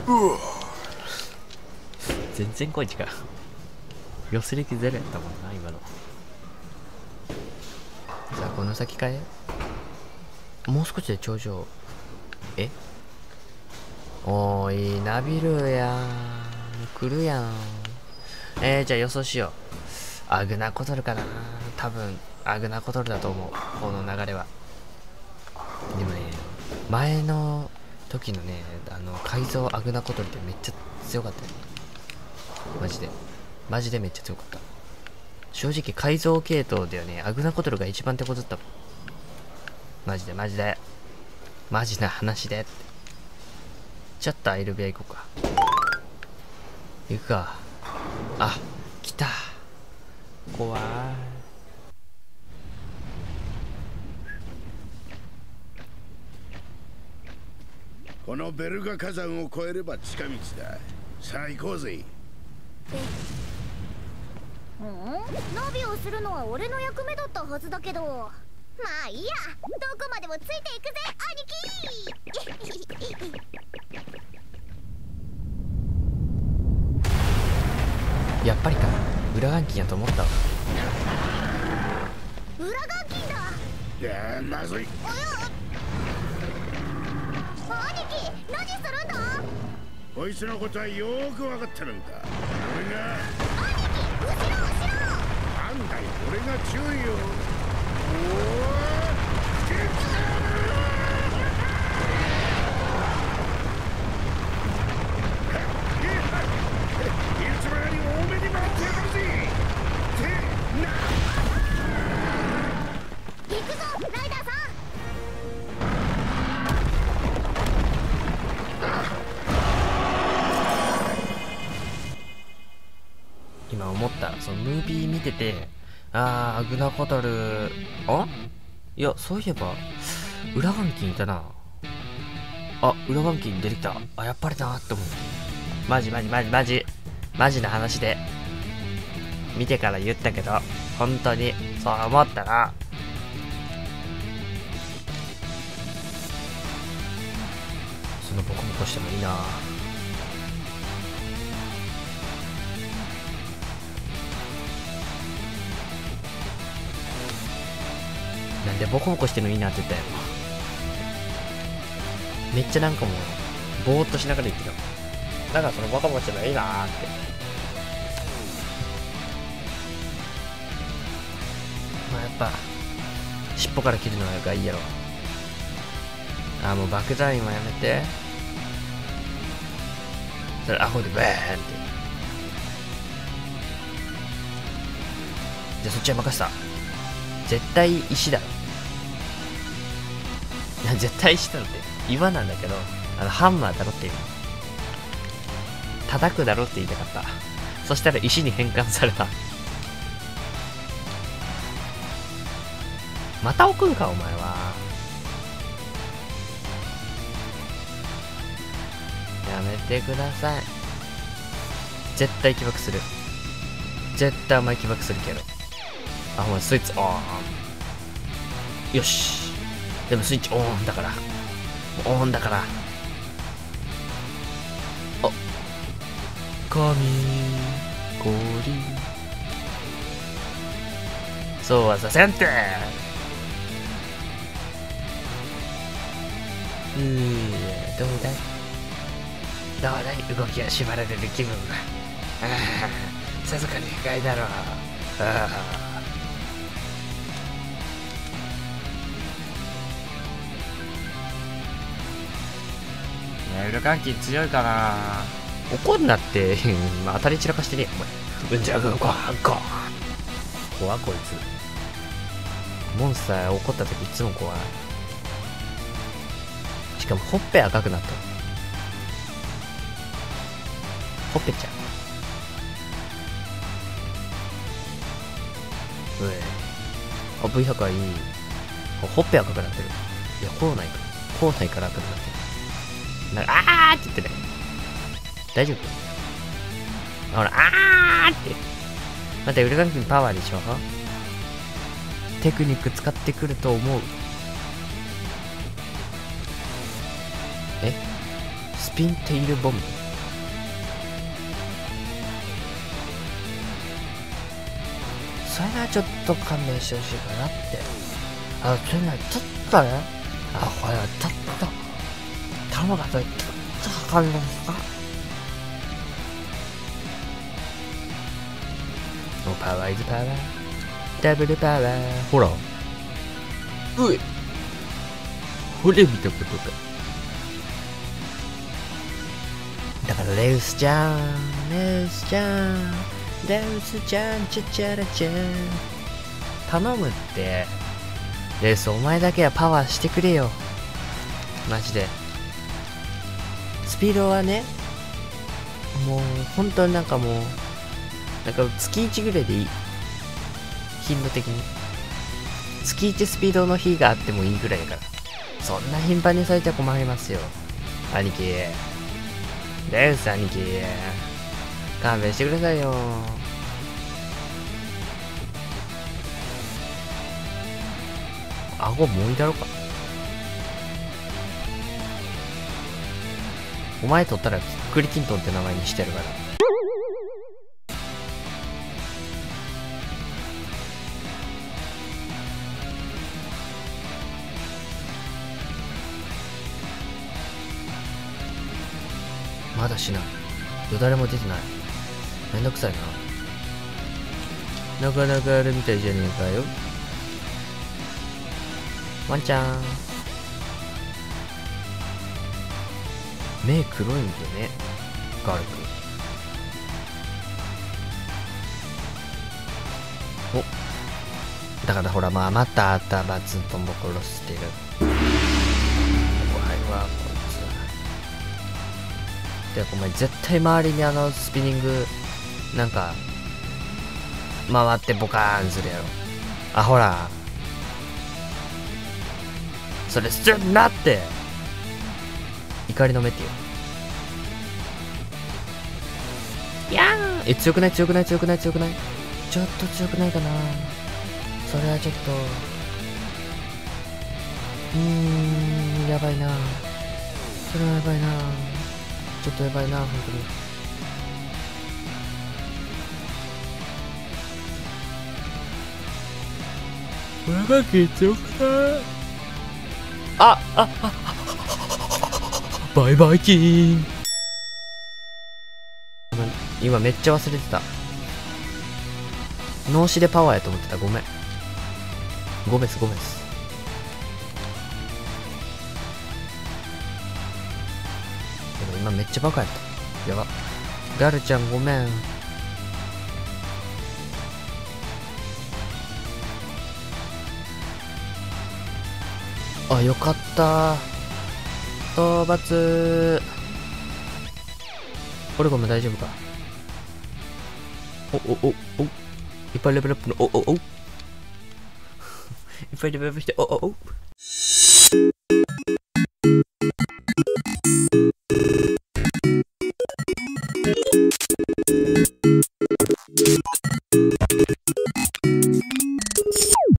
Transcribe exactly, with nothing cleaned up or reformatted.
全然声違う。よすれきゼロやったもんな今の。さあこの先かえ、もう少しで頂上。え、おーい、ナビルやん、来るやん。えー、じゃあ予想しよう。アグナコトルかな。多分アグナコトルだと思う、この流れは。でもね、前の時のね、あの改造アグナコトルってめっちゃ強かったよ。マジでマジでめっちゃ強かった。正直改造系統ではね、アグナコトルが一番手こずったもん。マジでマジでマジな話で。ちょっとアイルベア行こうか。行くか。あ、来た。怖い。 このベルガ火山を越えれば近道だ。さあ行こうぜ。 うん、ナビをするのは俺の役目だったはずだけど、まあいいや、どこまでもついていくぜ兄貴。 やっぱりか、裏眼筋やと思ったわ。 裏眼筋だ。 いやー、まずい。 兄貴、何するんだ。 こいつのことはよーく分かってるんだ。俺が兄貴、後ろ後ろ。 なんだい、俺が注意を。おお、 今思った。そのムービー見てて、あーアグナコトル、あいやそういえば裏眼筋いたな。あ、裏眼筋出てきた。あ、やっぱりなーって思う。マジマジマジマジマジな話で見てから言ったけど、本当にそう思ったな。そのボコボコしてもいいな。なんでボコボコしてるのいいなって言ったやろ。めっちゃなんかもうぼーっとしながら言ってた。だからそのボコボコしてるのいいなーって。まあやっぱ尻尾から切るのがいいやろ。あーもう爆弾今やめて。それアホでバーンって。じゃあそっちは任せた。絶対石だろ。いや絶対石だろって岩なんだけど、あのハンマーだろっていう、叩くだろって言いたかった。そしたら石に変換された。また置くんかお前は。やめてください。絶対起爆する。絶対お前起爆するけど。あ、お前スイッチオン。よし。でもスイッチオンだから。オンだから。あ、神氷。そうはさせんって。うー、どうだいどうだい、動きが縛られる気分が。ああ、さぞかに不快だろう。ああ。裏眼筋強いかな。怒んなって当たり散らかしてねえお前。うんじゃがゴーゴー。怖こいつ。モンスター怒った時いつも怖い。しかもほっぺ赤くなった。ほっぺちゃう。うえあ ブイひゃく はいい。ほっぺ赤くなってる。いや口内か口内から赤くなってる。なんかあーって言ってね。大丈夫？ほら、あーって。待って、裏眼筋パワーでしょ。テクニック使ってくると思う。えスピンテイルボム。それはちょっと勘弁してほしいかなって。あ、それなちょっとね、あ、これはちょっと頼むからそれちょっと勘弁ですか。もうパワーイズパワー、ダブルパワー。ほら、うい、これ見たことか。だからレウスちゃん、レウスちゃん、レウスちゃん、チャチャラチャン、頼むって。レウス、お前だけはパワーしてくれよ、マジで。スピードはね、もう本当になんかもうなんか月いちぐらいでいい、頻度的に月いちスピードの日があってもいいぐらいだから。そんな頻繁にされては困りますよ、兄貴。レウス兄貴、勘弁してくださいよ。顎もういいだろうか。お前取ったらクリキントンって名前にしてやるから。まだしない。よだれも出てない。めんどくさいな。なかなかあるみたいじゃねえかよ。ワンちゃん。目黒いんでね、ガール君。お、だからほら、まあ、また頭ずっとも殺してる。怖いわ、こいつ。で、お前絶対周りにあのスピニング、なんか、回ってボカーンするやろ。あ、ほら。それ、ちょっと待って。怒りの目ってよ。いやーん。え、強くない強くない強くない強くないちょっと強くないかな。それはちょっと。うーん、やばいな。それはやばいな。ちょっとやばいな、本当に。やばけ強くない。あ、あ、あ、バイバイキーン。今めっちゃ忘れてた。脳死でパワーやと思ってた。ごめん。ごめんす、ごめんす。でも今めっちゃバカやった。やば。ガルちゃんごめん。あ、よかった。討伐。オレゴンも大丈夫か。おおおお、いっぱいレベルアップの、おおおいっぱいレベルアップして、おおお